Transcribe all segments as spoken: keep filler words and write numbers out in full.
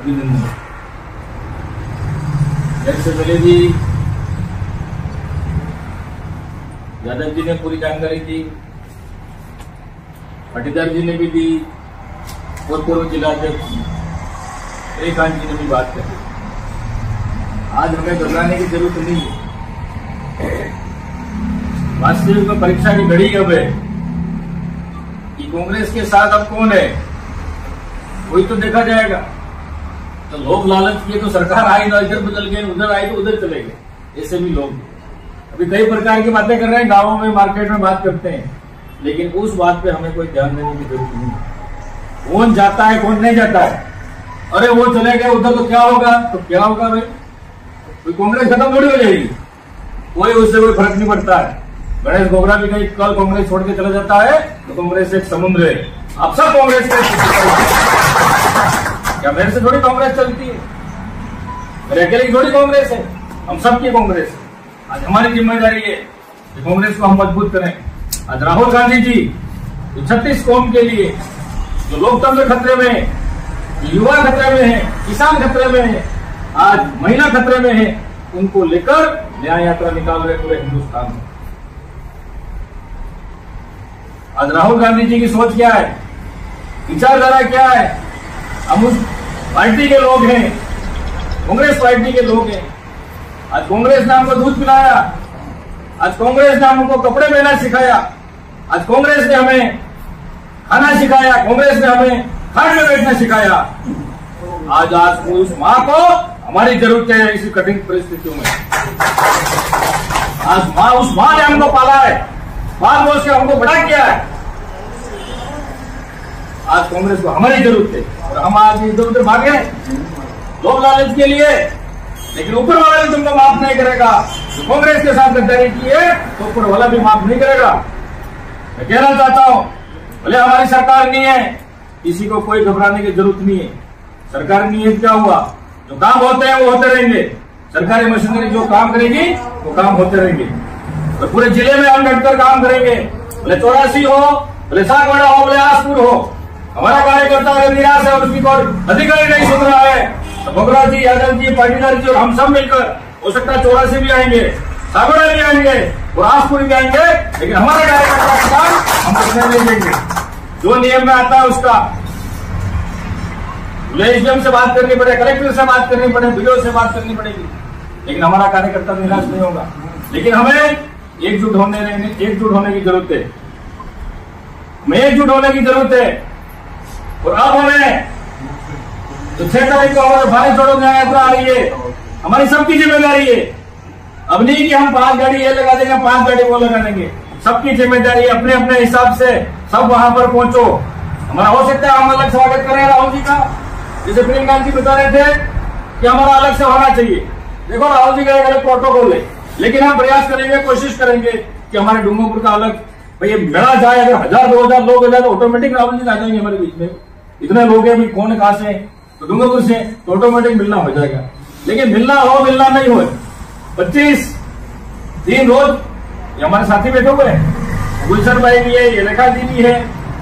अभिनंदन। इससे पहले भी यादव जी ने पूरी जानकारी दी, पाटीदार जी ने भी दी और पूर्व जिलाध्यक्ष श्रीकांत जी ने भी बात करी। आज हमें घबराने की जरूरत नहीं है। वास्तविक में परीक्षा की घड़ी अब है कि कांग्रेस के साथ अब कौन है वही तो देखा जाएगा। तो लोग लालच किए तो सरकार आई ना, इधर बदल गए, उधर आई तो उधर चले गए। ऐसे भी लोग अभी कई प्रकार की बातें कर रहे हैं, गांवों में मार्केट में बात करते हैं, लेकिन उस बात पे हमें कोई ध्यान देने की जरूरत नहीं है। कौन जाता है कौन नहीं जाता है, अरे वो चले गए उधर तो क्या होगा, तो क्या होगा भाई, कोई कांग्रेस खत्म थोड़ी हो जाएगी, कोई उससे कोई फर्क नहीं पड़ता है। गणेश गोगरा भी कहीं कल कांग्रेस छोड़ के चला जाता है तो कांग्रेस एक समुद्र है। अब सब कांग्रेस क्या मेरे से थोड़ी कांग्रेस चलती है, मेरे अकेले की थोड़ी कांग्रेस है, हम सबकी कांग्रेस है। आज हमारी जिम्मेदारी है कि कांग्रेस को हम मजबूत करें। आज राहुल गांधी जी जो छत्तीस कौम के लिए जो लोकतंत्र खतरे में है, युवा खतरे में है, किसान खतरे में है, आज महिला खतरे में है, उनको लेकर न्याय यात्रा निकाल रहे पूरे हिंदुस्तान में। आज राहुल गांधी जी की सोच क्या है, विचारधारा क्या है, हम उस पार्टी के लोग हैं, कांग्रेस पार्टी के लोग हैं। आज कांग्रेस ने हमको दूध पिलाया, आज कांग्रेस ने हमको कपड़े पहना सिखाया, आज कांग्रेस ने हमें खाना सिखाया, कांग्रेस ने हमें खाट में बैठना सिखाया। आज आज उस मां को हमारी जरूरत है इसी कठिन परिस्थितियों में। आज मां उस मां ने हमको पाला है, बाल बोल के हमको बड़ा किया है। आज कांग्रेस को हमारी जरूरत है और हम आज इधर उधर भागे लोग लालच के लिए, लेकिन ऊपर वाला भी तुमको माफ नहीं करेगा। तो कांग्रेस के साथ गद्दारी की है तो ऊपर वाला भी माफ नहीं करेगा। मैं कहना चाहता हूं, भले हमारी सरकार नहीं है, किसी को कोई घबराने की जरूरत नहीं है। सरकार नहीं है क्या हुआ, जो काम होते हैं वो होते रहेंगे। सरकारी मशीनरी जो काम करेगी वो काम होते रहेंगे। तो पूरे जिले में हम डटकर काम करेंगे, भले चौरासी हो, भले सागवाड़ा हो, भले आसपुर हो। हमारा कार्यकर्ता अगर निराश है और उसकी कोई अधिकारी नहीं सुन रहा है तो गोगरा जी, यादव जी, पाटीदार जी और हम सब मिलकर हो सकता है चौरासी भी आएंगे, सागवाड़ा भी आएंगे और आसपुर भी आएंगे, लेकिन हमारे कार्यकर्ता का काम हम करने नहीं देंगे। जो नियम में आता है उसका एसडीएम से बात करनी पड़े, कलेक्टर से बात करनी पड़े, बीडीओ से बात करनी पड़ेगी, लेकिन हमारा कार्यकर्ता निराश नहीं होगा। लेकिन हमें एकजुट होने एकजुट होने की जरूरत है, हमें एकजुट होने की जरूरत है। और अब हमें तो छह तारीख को हमारे भारत छोड़ो न्याय यात्रा आ रही है, हमारी सबकी जिम्मेदारी है। अब नहीं कि हम पांच गाड़ी ये लगा देंगे, पांच गाड़ी वो लगा देंगे, सबकी जिम्मेदारी अपने अपने हिसाब से सब वहां पर पहुंचो। हमारा हो सकता है हम अलग स्वागत करें राहुल जी का, जैसे प्रियंका जी बता रहे थे कि हमारा अलग से होना चाहिए। देखो राहुल जी का एक अलग प्रोटोकॉल है, लेकिन हम प्रयास करेंगे, कोशिश करेंगे कि हमारे डूंगरपुर का अलग भैया मिला जाए। अगर हजार दो हजार लोग हो जाए तो ऑटोमेटिक राहुल जी आ जाएंगे हमारे बीच में। इतने लोग हैं, कौन कहां से, तो डूंगरपुर से, तो ऑटोमेटिक मिलना हो जाएगा। लेकिन मिलना हो मिलना नहीं हो, पच्चीस तीन रोज ये हमारे साथी बैठे हुए हैं, गुलशन भाई भी है, ये रेखा जी भी है,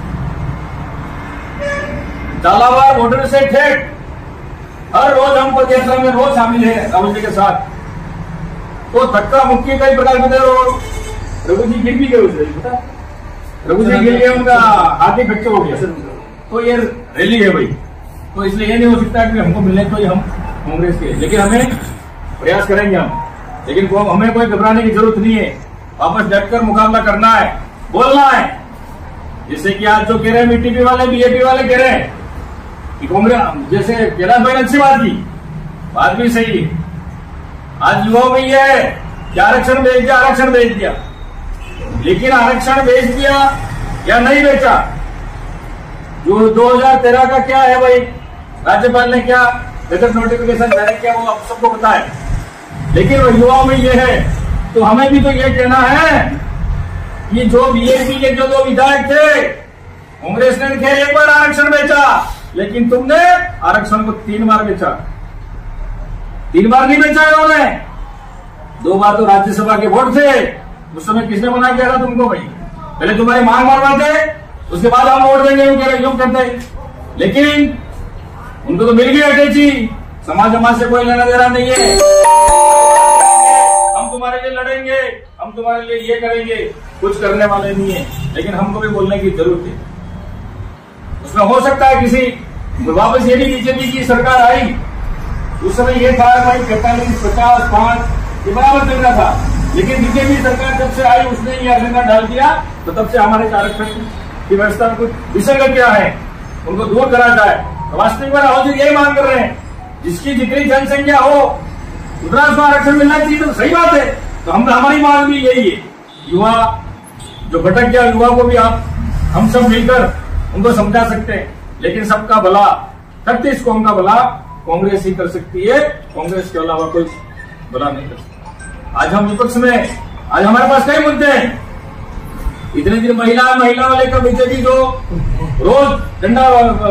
झालावाड़ बॉर्डर से ठेठ हर रोज हम पदयात्रा में रोज शामिल है राहुल जी के साथ। तो धक्का मुक्की कई प्रकार के रघु जी गिर भी गए, उसे पता रघु जी गिर गए, उनका हाथ ही फ्रैक्चर हो गया। तो ये रैली है भाई, तो इसलिए ये नहीं हो सकता कि हमको मिलने तो ये हम कांग्रेस के, लेकिन हमें प्रयास करेंगे हम, लेकिन हमें कोई घबराने की जरूरत नहीं है। वापस डटकर मुकाबला करना है, बोलना है। जैसे कि आज जो कह रहे हैं बीटीपी वाले, बीजेपी वाले कह रहे हैं कि कांग्रेस, जैसे कैलाश भाई ने अच्छी बात की, बात भी सही है। आज युवाओं में यह है कि आरक्षण बेच दिया, आरक्षण बेच दिया, लेकिन आरक्षण बेच दिया या नहीं बेचा, जो दो हजार तेरह का क्या है भाई, राज्यपाल ने क्या गजट नोटिफिकेशन जारी किया वो आप सबको पता है। लेकिन वो युवाओं में ये है, तो हमें भी तो ये कहना है कि जो बीजेपी के जो दो विधायक थे, कांग्रेस ने खैर एक बार आरक्षण बेचा, लेकिन तुमने आरक्षण को तीन बार बेचा। तीन बार नहीं बेचा है उन्होंने, दो बार तो राज्यसभा के वोट थे, उस समय किसने मना किया था तुमको भाई? पहले तुम्हारी मांग मारवा थे, उसके बाद हम वोट देंगे यूं करते। लेकिन उनको तो मिल गई अटैची, समाज समाज से कोई लेना देना नहीं है। हम तुम्हारे लिए लड़ेंगे, हम तुम्हारे लिए ये करेंगे, कुछ करने वाले नहीं है। लेकिन हमको भी बोलने की जरूरत है। उसमें हो सकता है किसी वापस ये भी बीजेपी की सरकार आई, उस समय ये था भाई पैंतालीस पचास पांच ये बराबर चल रहा था। लेकिन बीजेपी सरकार जब से आई उसने ये एजेंडा डाल दिया, तो तब से हमारे आरक्षण की व्यवस्था में कुछ विसंगतियां हैं, उनको दूर करा जाए। तो वास्तविक में राहुल जी यही मांग कर रहे हैं, जिसकी जितनी जनसंख्या हो उतना उसको आरक्षण मिलना चाहिए, तो सही बात है। तो हम हमारी मांग भी यही है। युवा जो भटक गया, युवा को भी आप हम सब मिलकर उनको समझा सकते हैं। लेकिन सबका भला, छत्तीस कौम का भला कांग्रेस ही कर सकती है, कांग्रेस के अलावा कोई भला नहीं कर सकता। आज हम विपक्ष में, आज हमारे पास कई मुद्दे हैं। इतने दिन महिला महिला वाले का बीजेपी जो रोज डंडा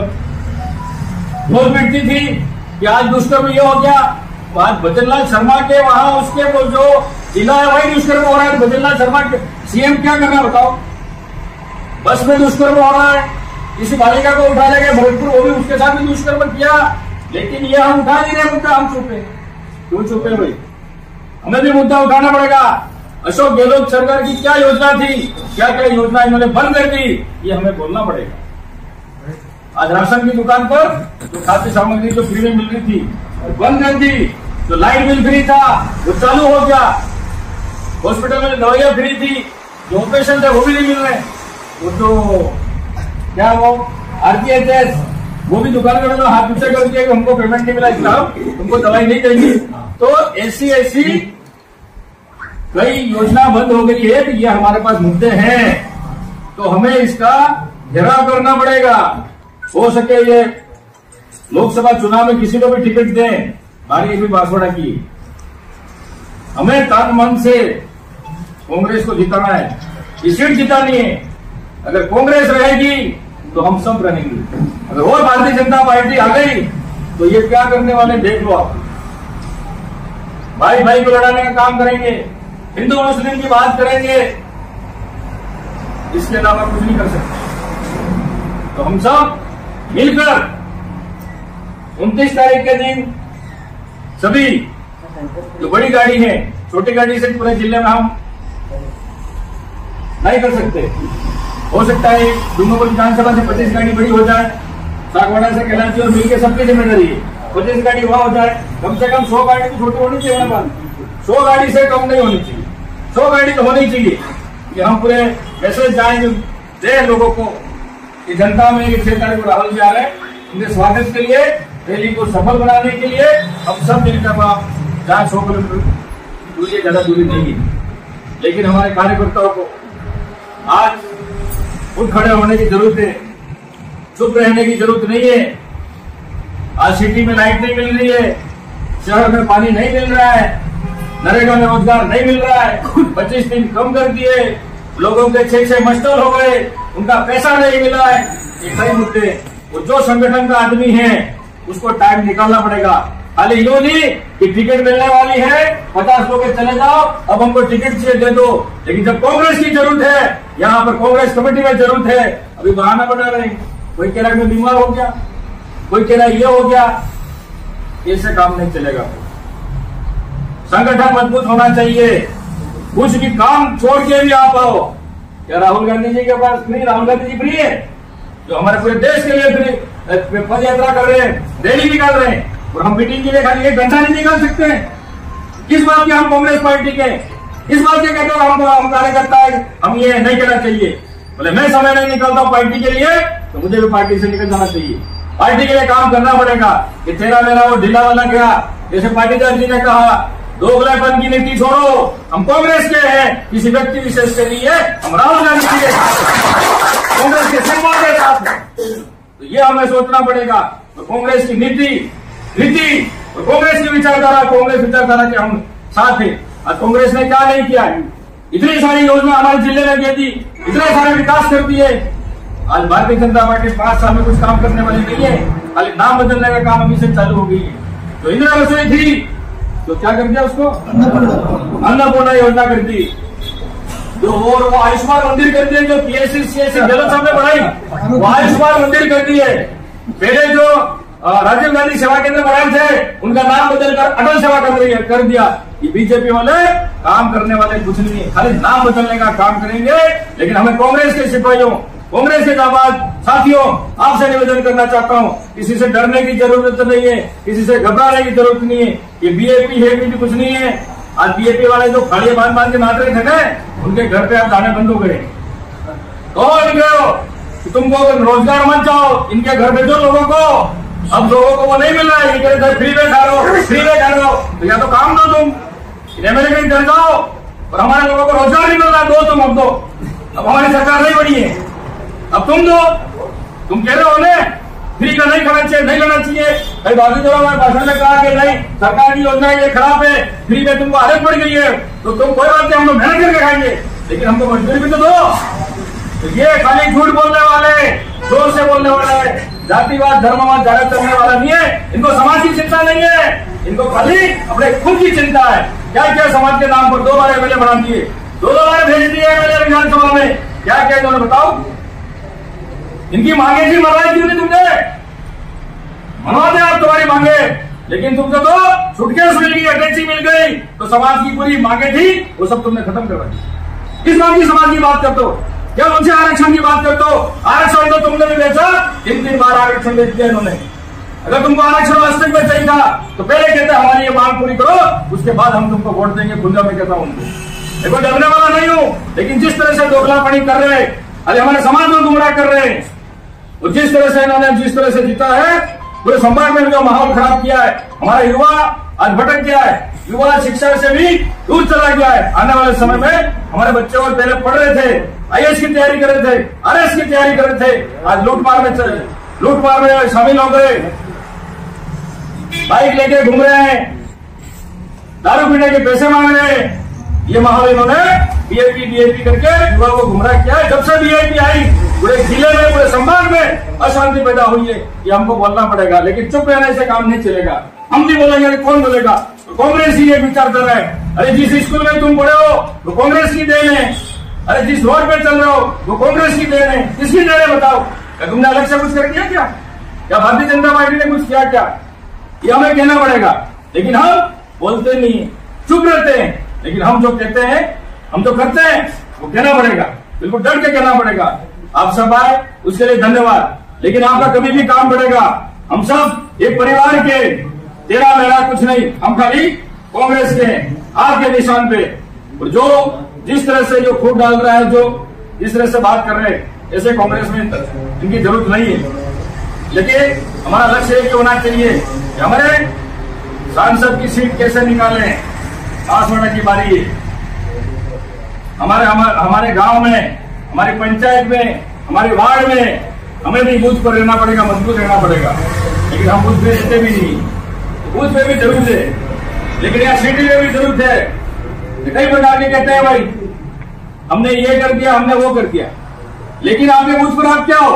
रोज पीटती थी कि आज दुष्कर्म ये हो गया, आज भजनलाल शर्मा के वहां उसके वो जो जिला है वही दुष्कर्म हो रहा है। भजनलाल शर्मा के सीएम क्या कर रहा है बताओ? बस में दुष्कर्म हो रहा है, किसी बालिका को उठा ले गए भरतपुर, वो भी उसके साथ भी दुष्कर्म किया। लेकिन ये हम उठा नहीं रहे मुद्दा, हम चुप है। क्यों चुप है भाई? हमें भी मुद्दा उठाना पड़ेगा। अशोक गहलोत सरकार की क्या योजना थी, क्या क्या योजना इन्होंने बंद कर दी, ये हमें बोलना पड़ेगा। आज राशन की दुकान पर जो खाद्य सामग्री जो फ्री में मिल रही थी बंद कर दी, जो लाइट बिल फ्री था वो चालू हो गया, हॉस्पिटल में दवाइयां फ्री थी, जो ऑपरेशन थे वो भी नहीं मिल रहे, वो तो क्या वो आरपीएचएस वो भी दुकान में मतलब हाथ पीछे कर दिया कि हमको पेमेंट नहीं मिला, इसलिए तुमको दवाई नहीं देंगे। तो ऐसी ऐसी कई योजना बंद हो गई है। तो ये हमारे पास मुद्दे हैं, तो हमें इसका घेराव करना पड़ेगा। हो सके ये लोकसभा चुनाव में किसी को भी टिकट दें, हमारी भी बांसवाड़ा की, हमें तन मन से कांग्रेस को जिताना है, ये सीट जितानी है। अगर कांग्रेस रहेगी तो हम सब रहेंगे। अगर और भारतीय जनता पार्टी आ गई तो ये क्या करने वाले देख लो आप। भाई भाई को लड़ाने का काम करेंगे, हिंदू मुस्लिम की बात करेंगे, इसके अलावा कुछ नहीं कर सकते। तो हम सब मिलकर उनतीस तारीख के दिन सभी जो बड़ी गाड़ी है, छोटी गाड़ी से पूरे जिले में हम नहीं कर सकते। हो सकता है डूंगरपुर विधानसभा से पच्चीस गाड़ी बड़ी हो जाए, सागवाड़ा से कैलाची और मिलकर सबकी जिम्मेदारी है, पच्चीस गाड़ी वहां हो जाए। कम से कम सौ गाड़ी तो छोटी होनी चाहिए, हमारे पास सौ गाड़ी से कम नहीं होनी चाहिए, सौ गाड़ी तो होनी चाहिए कि हम पूरे मैसेज जाएंगे दे लोगों को कि जनता में छह तारीख को राहुल जी आ रहे हैं, उनके स्वागत के लिए, रैली को सफल बनाने के लिए हम सब मिलकर जहाँ सौ किलोमीटर दूरी, ज्यादा दूरी नहीं है, लेकिन हमारे कार्यकर्ताओं को आज उठ खड़े होने की जरूरत है, चुप रहने की जरूरत नहीं है। आज सिटी में लाइट नहीं मिल रही है, शहर में पानी नहीं मिल रहा है, नरेगा में रोजगार नहीं मिल रहा है, पच्चीस दिन कम कर दिए, लोगों के छह छह मस्टल हो गए, उनका पैसा नहीं मिला है। ये कई मुद्दे, वो जो संगठन का आदमी है उसको टाइम निकालना पड़ेगा। खाली यूं नहीं कि टिकट मिलने वाली है, पचास लोग चले जाओ, अब हमको टिकट चाहिए दे दो। लेकिन जब कांग्रेस की जरूरत है, यहाँ पर कांग्रेस कमेटी में जरूरत है, अभी बहाना बना रहे हैं। कोई कह रहा है मैं बीमार हो गया, कोई कह रहा है ये हो गया, ऐसे काम नहीं चलेगा। संगठन मजबूत होना चाहिए, कुछ भी काम छोड़ के भी आप आओ। क्या राहुल गांधी जी के पास नहीं, राहुल गांधी जी फ्री है, जो हमारे पूरे देश के लिए फ्री पद यात्रा कर रहे हैं, रैली निकाल रहे हैं, और हम मीटिंग के लिए खाली एक घंटा नहीं निकाल सकते हैं। किस बात के हम कांग्रेस पार्टी के, इस बात के कहते हो हम हम कार्यकर्ता है, हम ये नहीं कहना चाहिए। बोले मैं समय नहीं निकलता हूं पार्टी के लिए, तो मुझे भी पार्टी से निकल जाना चाहिए, पार्टी के लिए काम करना पड़ेगा। कि तेरा मेरा वो ढीला वाला गया, जैसे पाटीदार जी ने कहा, दोगलापन की नीति छोड़ो, हम कांग्रेस के हैं, किसी व्यक्ति विशेष के लिए, हम राहुल गांधी जी के कांग्रेस के सिंबल के साथ हैं। तो ये हमें सोचना पड़ेगा। तो कांग्रेस की नीति नीति और कांग्रेस की विचारधारा, कांग्रेस विचारधारा के हम साथ हैं। आज कांग्रेस ने क्या नहीं किया, इतनी सारी योजना हमारे जिले में दे दी, इतने सारे विकास कर दिए। आज भारतीय जनता पार्टी पांच साल में कुछ काम करने वाली नहीं है, खाली नाम बदलने का काम अभी से चालू हो गई है। जो इंदिरा रसोई थी तो क्या कर दिया उसको, अन्नपूर्णा योजना कर दी, जो और वो आयुष्मान मंदिर कर दिए, जो पीएससी सीएससी गलत सामने बढ़ाई, वो आयुष्मान मंदिर कर दिए। पहले जो राजीव गांधी सेवा केंद्र बनाए थे, उनका नाम बदलकर अटल सेवा केंद्र कर दिया। ये बीजेपी वाले काम करने वाले कुछ नहीं है, खाली नाम बदलने का काम करेंगे। लेकिन हमें कांग्रेस के सिपाहियों, कांग्रेस के जाबाज साथियों, आपसे निवेदन करना चाहता हूं, किसी से डरने की जरूरत नहीं है, किसी से घबराने की जरूरत नहीं है। ये बीएपी है भी कुछ नहीं है। आज बीएपी वाले जो खाड़िया बांध बांध के नाटक थे, उनके घर पे आप जाने बंद हो गए। कौन गए हो कि तुमको रोजगार मत जाओ, इनके घर भेजो लोगों को। अब लोगों को वो नहीं मिल रहा है, ये कहते हैं फ्री में खा रहे हो, फ्री में खा रहे हो, तो या तो काम दो तुम, एमएलए कहीं डर जाओ। और हमारे लोगों को रोजगार नहीं मिल रहा, दो तुम अब दो। अब हमारी सरकार नहीं बनी है, अब तुम दो। तुम कह रहे हो ना फ्री का नहीं खाना चाहिए, नहीं लेना चाहिए। भाई बाकी जो हमारे भाषण में कहा कि नहीं सरकार की योजना ये खराब है, फ्री में तुमको आदत पड़ गई है, तो तुम कोई बात नहीं, हम लोग मेहनत करके खाएंगे, लेकिन हमको मजदूरी भी तो दो। तो ये खाली झूठ बोलने वाले, जोर से बोलने वाले, जातिवाद धर्मवाद ज्यादा करने वाला नहीं है। इनको समाज की चिंता नहीं है, इनको खाली अपने खुद की चिंता है। क्या क्या समाज के नाम पर दो बार एमएलए बना दिए, दो दो बार भेज दिए एमएलए विधानसभा में, क्या क्या इन्होंने बताओ। इनकी मांगे थी, मरवाई क्यों नहीं तुमने? मनवा दे आप तुम्हारी मांगे, लेकिन तुमको तो सुटकेस मिल गई, अटैची मिल गई, तो समाज की पूरी मांगे थी वो सब तुमने खत्म करवा दी। किस बात की समाज की बात करते हो? क्या उनसे आरक्षण की बात करते हो? आरक्षण तो तुमने भी बेचा, तीन तीन बार आरक्षण बेच दिया इन्होंने। अगर तुमको आरक्षण वास्तविक में चाहिए था तो पहले कहते हमारी ये मांग पूरी करो, उसके बाद हम तुमको वोट देंगे। खुदा में कहता हूं उनको, देखो डरने वाला नहीं हूं, लेकिन जिस तरह से दोगलापनी कर रहे हैं, अरे हमारे समाज में गुमराह कर रहे हैं, और जिस तरह से इन्होंने जिस तरह से जीता है, पूरे समाज में जो माहौल खराब किया है, हमारा युवा आज भटक गया है, युवा शिक्षा से भी दूर चला गया है। आने वाले समय में हमारे बच्चे और पहले पढ़ रहे थे, आईएएस की तैयारी कर रहे थे, आरएस की तैयारी कर रहे थे, आज लूटमार में लूटमार में शामिल हो गए, बाइक लेके घूम रहे हैं, दारू पीने के पैसे मांग रहे हैं। ये माहौल इन्होंने बीएपी बीएपी करके युवा को गुमराह किया है। जब से बीएपी आई, पूरे जिले में, पूरे संभाग में अशांति पैदा हुई है। ये हमको बोलना पड़ेगा, लेकिन चुप रहने से काम नहीं चलेगा। हम भी बोलेंगे, कौन बोलेगा? तो कांग्रेस ही ये विचार कर रहा है। अरे जिस स्कूल में तुम पढ़े हो वो कांग्रेस की देन है, अरे जिस रोड पे चल रहे हो वो कांग्रेस की देन है। किसकी देन है बताओ? क्या तुमने अलग से कुछ कर दिया क्या? क्या भारतीय जनता पार्टी ने कुछ किया क्या? ये हमें कहना पड़ेगा, लेकिन हम बोलते नहीं, चुप रहते हैं। लेकिन हम जो कहते हैं, हम जो करते हैं, वो कहना पड़ेगा, बिल्कुल डर के कहना पड़ेगा। आप सब आए उसके लिए धन्यवाद, लेकिन आपका कभी भी काम बढ़ेगा। हम सब एक परिवार के, तेरा मेरा कुछ नहीं, हम खाली कांग्रेस के हैं, आपके निशान पे। और जो जिस तरह से जो खूब डाल रहा है, जो जिस तरह से बात कर रहे हैं, ऐसे कांग्रेस में इनकी जरूरत नहीं है। लेकिन हमारा लक्ष्य एक होना चाहिए कि हमारे सांसद की सीट कैसे निकालें। बांसवाड़ा की बारी है, हमारे हमारे, हमारे गांव में, हमारी पंचायत में, हमारे वार्ड में हमें भी बूथ पर रहना पड़ेगा, मजबूत रहना पड़ेगा। लेकिन हम बूथ पे रहते भी नहीं, बूथ पे भी जरूरत है, लेकिन यहाँ सिटी में भी जरूरत है। कई प्रकार के कहते हैं भाई हमने ये कर दिया, हमने वो कर दिया, लेकिन आपके बूथ पर आप क्या हो?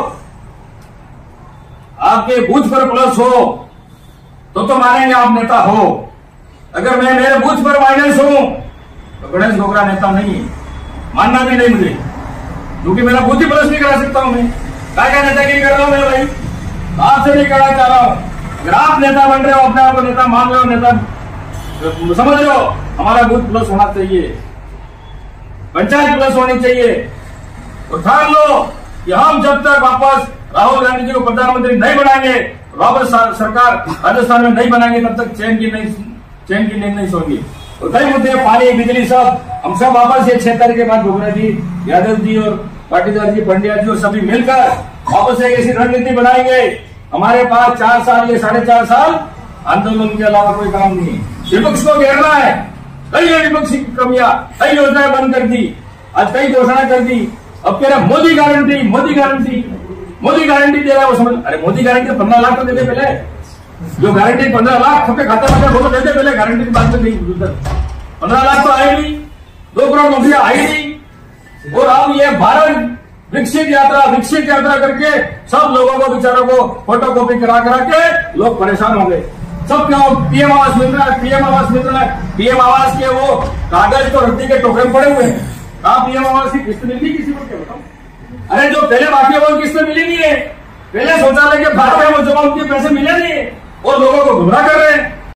आपके बूथ पर प्लस हो तो तो मानेंगे आप नेता हो। अगर मैं मेरे बूथ पर माइनस हूं तो गणेश डोगरा नेता नहीं है, मानना भी नहीं मुझे, क्योंकि मेरा बूथ ही प्लस नहीं करा सकता हूं। मैं क्या क्या नेतागिरी कर रहा हूं मैं भाई? आपसे नहीं करना चाह रहा हूं। अगर आप नेता बन रहे हो, अपने आप को नेता मान रहे हो, नेता समझ रहे हो, हमारा बूथ प्लस होना चाहिए, पंचायत प्लस होनी चाहिए। और ठान लो कि हम जब तक वापस राहुल गांधी जी को प्रधानमंत्री नहीं बनाएंगे, वापस सरकार राजस्थान में नहीं बनाएंगे, तब तक चैन की नहीं चैन की नींद नहीं सोएंगी। और कई मुद्दे, पानी, बिजली, सब हम सब वापस ये छह तारीख के बाद घुमरा जी, यादव जी और पाटीदार जी, पंड्या जी और सभी मिलकर वापस एक ऐसी रणनीति बनाएंगे। हमारे पास चार साल या साढ़े चार साल आंदोलन के अलावा कोई काम नहीं है। विपक्ष को घेरना है, कई विपक्षी कमियां, कई योजनाएं बंद कर दी, आज कई घोषणा कर दी। अब कह रहे Modi guarantee, Modi guarantee, Modi guarantee दे रहा है वो समझ। अरे मोदी गारंटी पंद्रह लाख तो देते पहले, जो गारंटी पंद्रह लाख सबके खाते में वो तो देते पहले, गारंटी की बात नहीं। पंद्रह लाख तो आए नहीं, दो करोड़ नौकरियां आई नहीं। और अब ये भारत विकसित यात्रा विकसित यात्रा करके सब लोगों को, बेचारों को फोटो कॉपी करा करा के लोग परेशान हो गए। सब क्या पीएम आवास मिल रहा है, पीएम आवास मिल रहा है, पीएम आवास के वो कागज तो रद्दी के टोकरे पड़े हुए हैं। कहा पीएम आवास की किस्त मिलती किसी को? क्या बताओ? अरे जो पहले बाकी वो किस्त मिली नहीं है, पहले शौचालय के बाहर में वो जमा उनके पैसे मिले नहीं और लोगों को गुमराह कर रहे